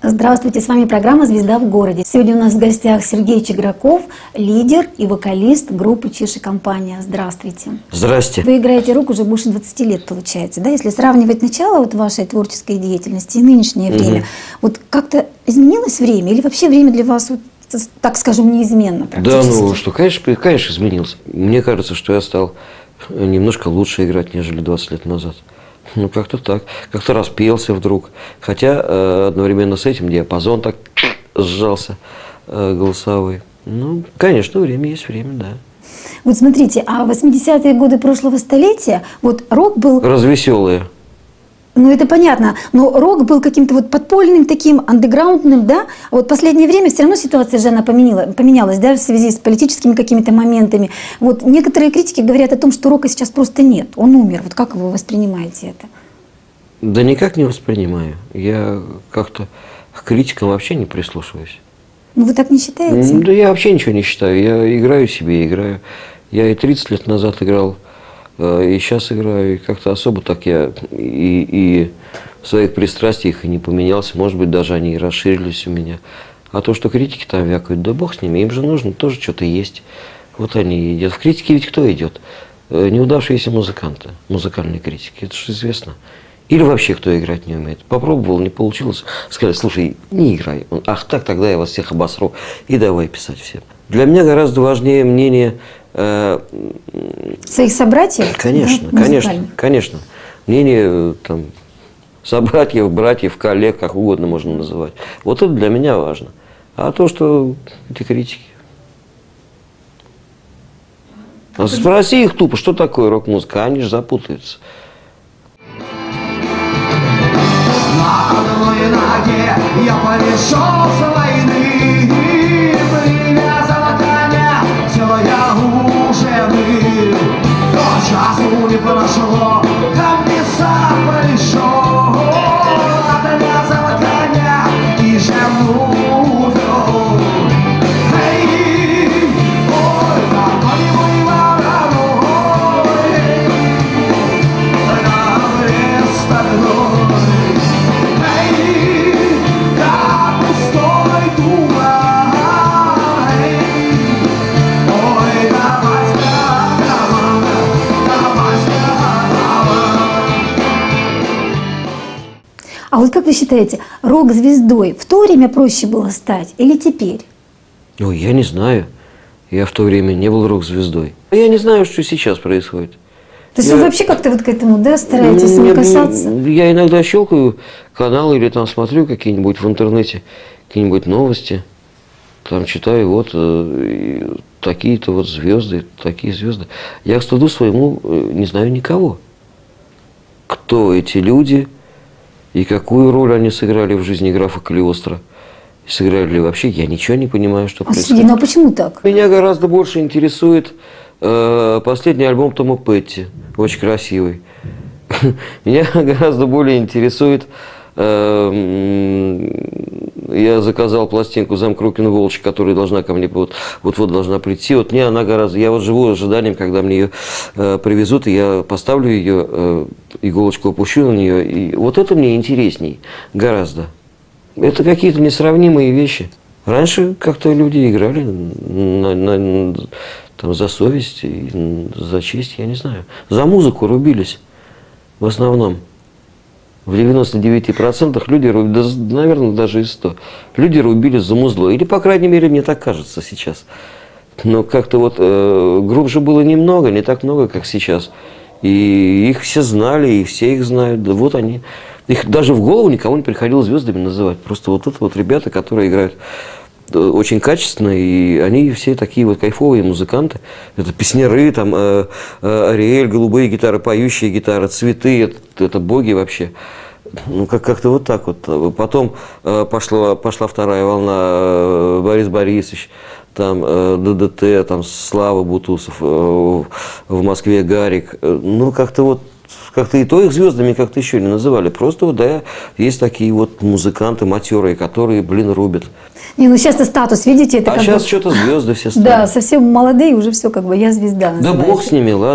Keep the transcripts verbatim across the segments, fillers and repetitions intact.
Здравствуйте, с вами программа «Звезда в городе». Сегодня у нас в гостях Сергей Чиграков, лидер и вокалист группы «Чиж и компания». Здравствуйте. Здрасте. Вы играете рок уже больше двадцати лет, получается, да? Если сравнивать начало вот вашей творческой деятельности и нынешнее время, угу. вот как-то изменилось время или вообще время для вас, вот, так скажем, неизменно практически? Да, ну что, конечно, конечно, изменился. Мне кажется, что я стал немножко лучше играть, нежели двадцать лет назад. Ну, как-то так. Как-то распелся вдруг. Хотя э, одновременно с этим диапазон так сжался э, голосовой. Ну, конечно, время есть время, да. Вот смотрите, а в восьмидесятые годы прошлого столетия вот рок был... Развеселые. Ну, это понятно, но рок был каким-то вот подпольным, таким андеграундным, да? А вот в последнее время все равно ситуация же она поменяла, поменялась, да, в связи с политическими какими-то моментами. Вот некоторые критики говорят о том, что рока сейчас просто нет, он умер. Вот как вы воспринимаете это? Да никак не воспринимаю. Я как-то к критикам вообще не прислушиваюсь. Ну, вы так не считаете? Да я вообще ничего не считаю. Я играю себе, играю. Я и тридцать лет назад играл, и сейчас играю, и как-то особо так я и, и в своих пристрастиях и не поменялся. Может быть, даже они и расширились у меня. А то, что критики там вякают, да бог с ними, им же нужно тоже что-то есть. Вот они идут. В критике ведь кто идет? Неудавшиеся музыканты, музыкальные критики, это же известно. Или вообще кто играть не умеет. Попробовал, не получилось, сказали, слушай, не играй. Он, ах так, тогда я вас всех обосру. И давай писать всем. Для меня гораздо важнее мнение... Своих собратьев? Конечно, да, конечно, конечно. Мнение там, собратьев, братьев, коллег, как угодно можно называть. Вот это для меня важно. А то, что эти критики. А спроси их тупо, что такое рок-музыка, они же запутаются. На одной ноге я пришел с войны, привязала коня, все я уже был. Но часу не прошло, комиссар пришел, отвязала коня и жену вел. Эй, ой, какой мой вороной, на престольной. А вот как вы считаете, рок-звездой в то время проще было стать или теперь? Ну, я не знаю. Я в то время не был рок-звездой. Я не знаю, что сейчас происходит. То есть я... вы вообще как-то вот к этому, да, стараетесь не касаться? Я иногда щелкаю каналы или там смотрю какие-нибудь в интернете, какие-нибудь новости. Там читаю, вот э, такие-то вот звезды, такие звезды. Я к стыду своему э, не знаю никого. Кто эти люди и какую роль они сыграли в жизни графа Калиостро. Сыграли ли вообще, я ничего не понимаю, что а происходит. Сергей, ну а почему так? Меня гораздо больше интересует э, последний альбом Тома Петти, очень красивый. Меня гораздо более интересует, э, я заказал пластинку «Замок Рокин-Волч», которая должна ко мне вот-вот должна прийти. Вот мне она гораздо, я вот живу ожиданием, когда мне ее э, привезут, и я поставлю ее, э, иголочку опущу на нее, и вот это мне интересней гораздо. Это какие-то несравнимые вещи. Раньше как-то люди играли на, на, там, за совесть, и за честь, я не знаю. За музыку рубились в основном. В девяноста девяти процентах люди рубили, да, наверное, даже и сто. Люди рубились за музло. Или, по крайней мере, мне так кажется сейчас. Но как-то вот э, групп же было немного, не так много, как сейчас. И их все знали, и все их знают. Да вот они. Их даже в голову никому не приходило звездами называть. Просто вот это вот ребята, которые играют очень качественно, и они все такие вот кайфовые музыканты. Это песняры, там, э, э, Ариэль, голубые гитары, поющие гитары, цветы, это, это боги вообще. Ну, как- как-то вот так вот. Потом э, пошла, пошла вторая волна, э, Борис Борисович, там, э, ДДТ, там, Слава Бутусов, э, в, в Москве Гарик. Э, ну, как-то вот, как-то и то их звездами как-то еще не называли. Просто вот, да, есть такие вот музыканты матерые, которые, блин, рубят. Не, ну сейчас-то статус, видите, это А как сейчас бы... что-то звезды все стали. Да, совсем молодые, уже все как бы, я звезда. Да называется. бог с ними, ладно.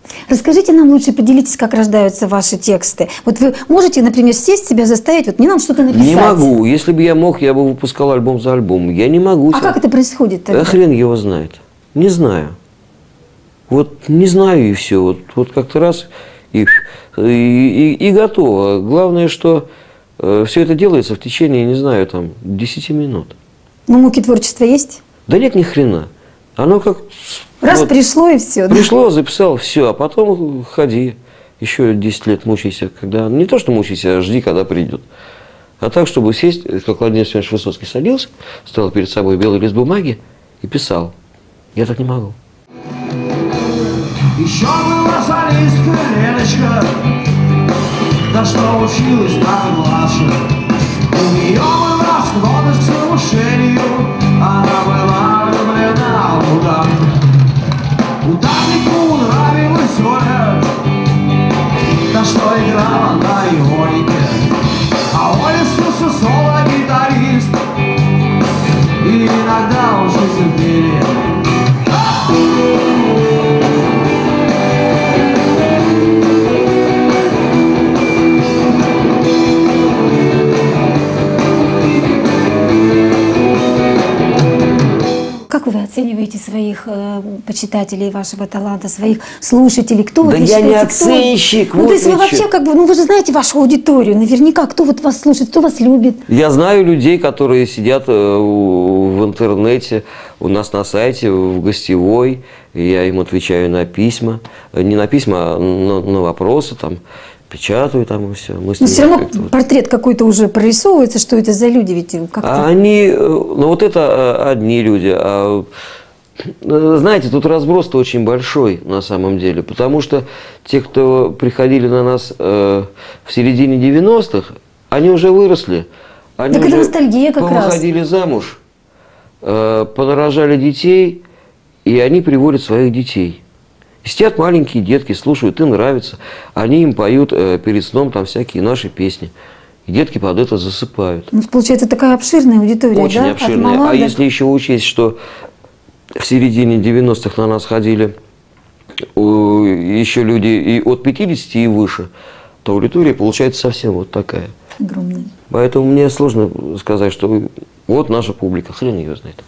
Расскажите нам лучше, поделитесь, как рождаются ваши тексты. Вот вы можете, например, сесть, себя заставить, вот мне надо что-то написать. Не могу. Если бы я мог, я бы выпускал альбом за альбомом. Я не могу. А как это происходит тогда? А хрен его знает. Не знаю. Вот не знаю и все. Вот, вот как-то раз и, и, и, и готово. Главное, что э, все это делается в течение, не знаю, там, десяти минут. Ну, муки творчества есть? Да нет, ни хрена. Оно как... Раз вот, пришло и все. Пришло, да? Записал, все, а потом ходи. Еще десять лет мучайся, когда... Не то, что мучайся, а жди, когда придет. А так, чтобы сесть, как Владимир Семенович Высоцкий садился, ставил перед собой белый лист бумаги и писал. Я так не могу. Еще была солистка Леночка, да что училась так и младше. У нее была склонность к совершению, она была влюблена в удар. Ударнику нравилась Оля, да что играла на ионике. А Оля слушал соло-гитарист, и иногда уже терпели. Как вы оцениваете своих э, почитателей вашего таланта, своих слушателей? Кто Да вы я считаете, не кто- оценщик, Ну, вот то есть вы вы вообще чё. как бы, ну вы же знаете вашу аудиторию, наверняка, кто вот вас слушает, кто вас любит. Я знаю людей, которые сидят э, у- в интернете, у нас на сайте, в гостевой. И я им отвечаю на письма. Э, Не на письма, а на, на вопросы, там, печатаю там и все. Мы с Но ними все равно как-то вот. портрет какой-то уже прорисовывается, что это за люди, ведь как-то... А они, э, ну вот это э, одни люди, а э, знаете, тут разброс-то очень большой на самом деле, потому что те, кто приходили на нас э, в середине девяностых, они уже выросли, они Так это уже ностальгия как раз. повыходили замуж, э, понарожали детей, и они приводят своих детей. И сидят маленькие детки, слушают, им нравится, они им поют э, перед сном там всякие наши песни. И детки под это засыпают. Ну, получается, такая обширная аудитория, Очень да? От обширная. мала А до- если еще учесть, что в середине девяностых на нас ходили о, еще люди и от пятидесяти и выше, то аудитория получается совсем вот такая. Огромная. Поэтому мне сложно сказать, что вот наша публика, хрен ее знает.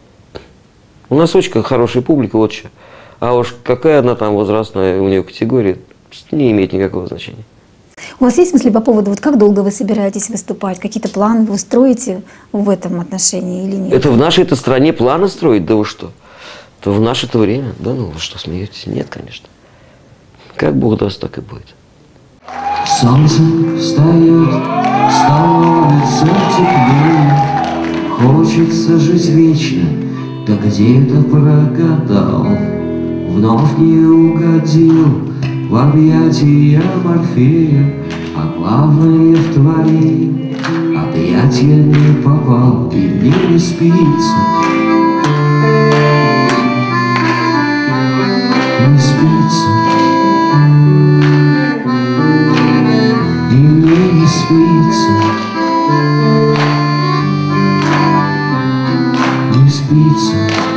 У нас очень хорошая публика, вот что. А уж какая она там возрастная у нее категория, не имеет никакого значения. У вас есть мысли по поводу, вот как долго вы собираетесь выступать? Какие-то планы вы строите в этом отношении или нет? Это в нашей-то стране планы строить? Да вы что? Это в наше-то время? Да ну, вы что, смеетесь? Нет, конечно. Как Бог даст, так и будет. Солнце встает, становится теплее, хочется жить вечно, да где-то прогадал, вновь не угодил в объятия Морфея, а главное в твои объятия не попал, и мне не спится, не спится. И мне не спится, не спится.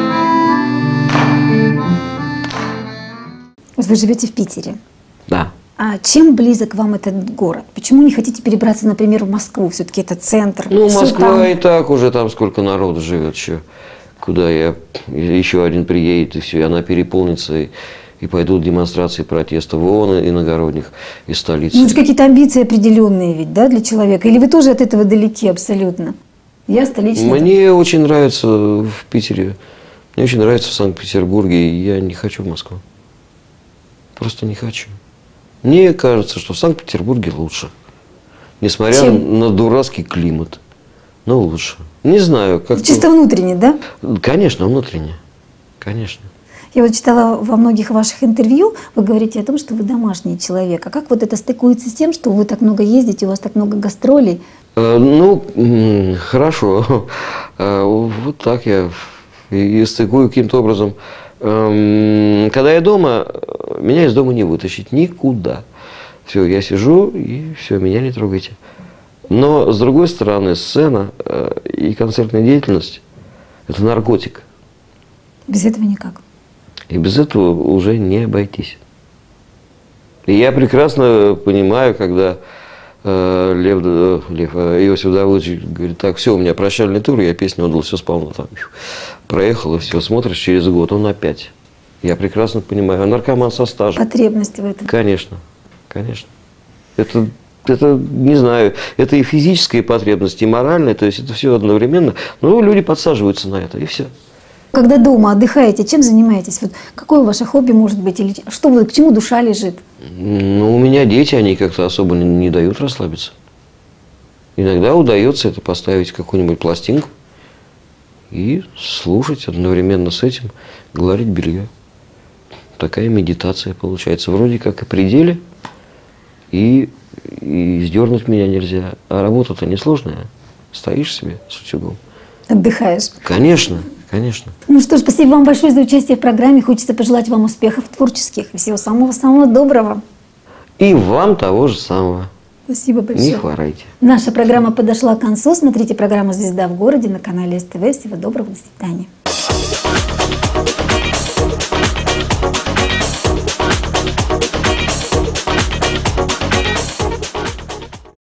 Вот вы живете в Питере. Да. А чем близок вам этот город? Почему не хотите перебраться, например, в Москву? Все-таки это центр. Ну, всё Москва там. и так уже там сколько народу живет еще. Куда я, еще один приедет, и все, и она переполнится, и, и пойдут демонстрации протеста в ООН, иногородних, из столицы. Ну, это же какие-то амбиции определенные ведь, да, для человека? Или вы тоже от этого далеки абсолютно? Я столичный. Мне очень нравится в Питере, мне очень нравится в Санкт-Петербурге, и я не хочу в Москву. Просто не хочу. Мне кажется, что в Санкт-Петербурге лучше. Несмотря Чем? на дурацкий климат. Но лучше. Не знаю, как... Чисто внутренне, да? Конечно, внутренне. Конечно. Я вот читала во многих ваших интервью, вы говорите о том, что вы домашний человек. А как вот это стыкуется с тем, что вы так много ездите, у вас так много гастролей? Э, Ну, м, хорошо. Э, Вот так я и и стыкую каким-то образом. Эм, Когда я дома, э, меня из дома не вытащить никуда. Все, я сижу, и все, меня не трогайте. Но, с другой стороны, сцена э, и концертная деятельность – это наркотик. Без этого никак. И без этого уже не обойтись. И я прекрасно понимаю, когда э, Лев, э, Лев э, Иосиф Давыдович говорит, так, все, у меня прощальный тур, я песню отдал, все сполна, там, проехал, и все, смотришь, через год он опять. Я прекрасно понимаю, а наркоман со стажем. Потребности в этом. Конечно, конечно. Это, это, не знаю, это и физическая потребность, и моральная, то есть это все одновременно. Но люди подсаживаются на это, и все. Когда дома отдыхаете, чем занимаетесь? Вот какое ваше хобби может быть? Или что вы, к чему душа лежит? Ну, у меня дети, они как-то особо не, не дают расслабиться. Иногда удается это поставить какую-нибудь пластинку и слушать одновременно с этим, гладить белье. Такая медитация получается. Вроде как и при деле, и, и сдернуть меня нельзя. А работа-то несложная. Стоишь себе с утюгом. Отдыхаешь? Конечно, конечно. Ну что ж, спасибо вам большое за участие в программе. Хочется пожелать вам успехов творческих и всего самого-самого доброго. И вам того же самого. Спасибо большое. Не хворайте. Наша программа подошла к концу. Смотрите программу «Звезда в городе» на канале СТВ. Всего доброго, до свидания.